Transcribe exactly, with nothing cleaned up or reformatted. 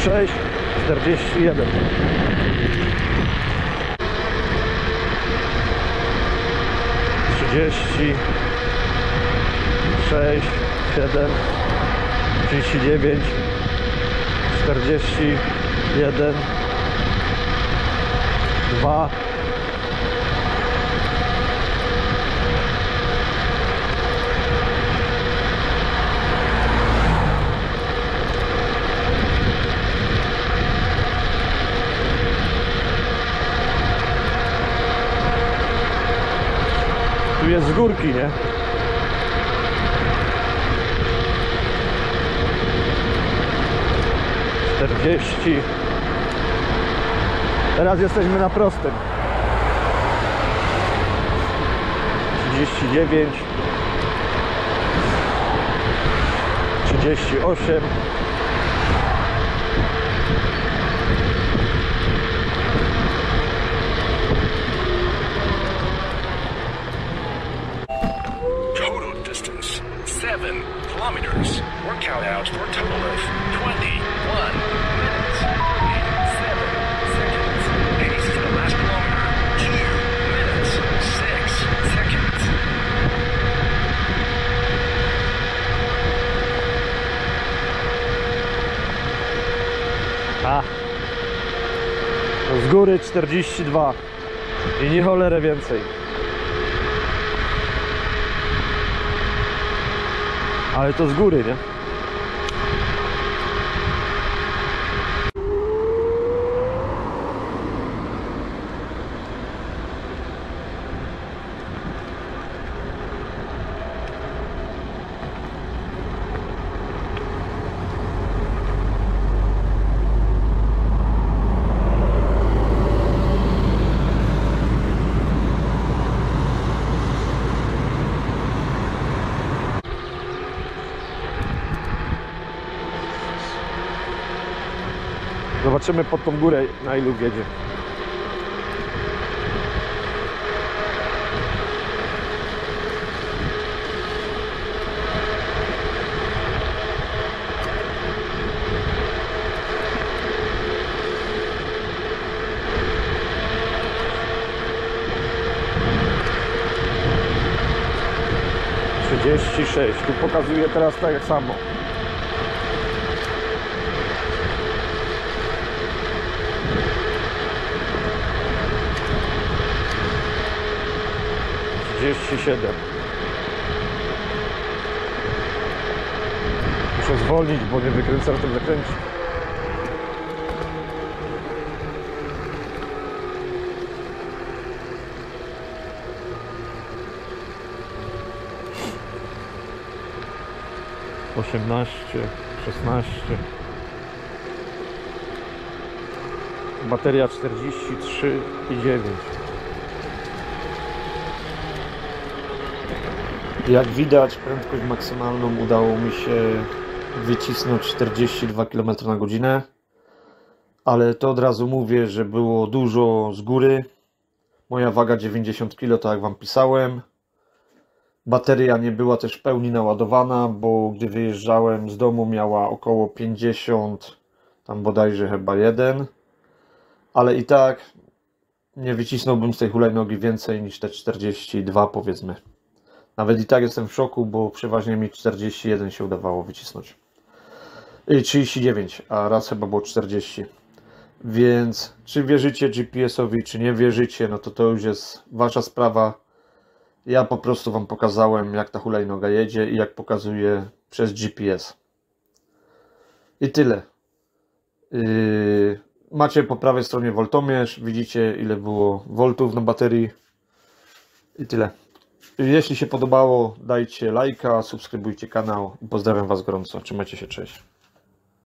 sześć, czterdzieści jeden. trzydzieści sześć, siedem, trzydzieści dziewięć, czterdzieści jeden, dwa, tu jest z górki, nie? czterdzieści. Teraz jesteśmy na prostym. trzydzieści dziewięć, trzydzieści osiem, Total distance seven kilometers. Workout out for a total of twenty-one minutes eighty-seven seconds. And this is the last kilometer. two minutes six seconds. A, z góry czterdzieści dwa i nie cholerę więcej. Ale to z góry, nie? Zobaczymy pod tą górę, na ilu wiedzie. trzydzieści sześć. Tu pokazuje teraz tak jak samo. trzydzieści siedem. Muszę zwolnić, bo nie wykręcę na tym zakręcie. osiemnaście, szesnaście. Bateria czterdzieści trzy i dziewięć. Jak widać, prędkość maksymalną udało mi się wycisnąć czterdzieści dwa kilometry na godzinę, ale to od razu mówię, że było dużo z góry. Moja waga dziewięćdziesiąt kilo, tak jak wam pisałem. Bateria nie była też w pełni naładowana, bo gdy wyjeżdżałem z domu miała około pięćdziesiąt, tam bodajże chyba jeden, ale i tak nie wycisnąłbym z tej hulajnogi więcej niż te czterdzieści dwa, powiedzmy. Nawet i tak jestem w szoku, bo przeważnie mi czterdzieści jeden się udawało wycisnąć. I trzydzieści dziewięć, a raz chyba było czterdzieści. Więc czy wierzycie G P S-owi, czy nie wierzycie, no to to już jest wasza sprawa. Ja po prostu wam pokazałem, jak ta hulajnoga jedzie i jak pokazuje przez G P S. I tyle. Yy, macie po prawej stronie woltomierz, widzicie ile było voltów na baterii. I tyle. Jeśli się podobało, dajcie lajka, subskrybujcie kanał. Pozdrawiam was gorąco. Trzymajcie się, cześć.